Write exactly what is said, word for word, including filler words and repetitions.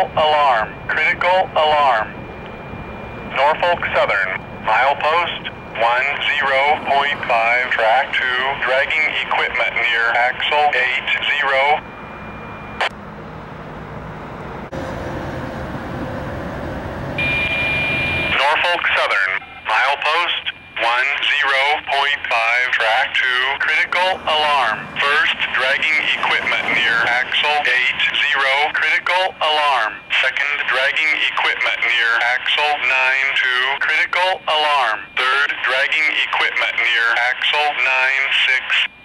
critical alarm, critical alarm. Norfolk Southern, milepost one zero point five, track two, dragging equipment near axle eight zero. Norfolk Southern, milepost one zero point five, track two, critical alarm. First, dragging equipment near axle eight zero, critical alarm. Second, dragging equipment near axle nine two, critical alarm. Third, dragging equipment near axle nine six.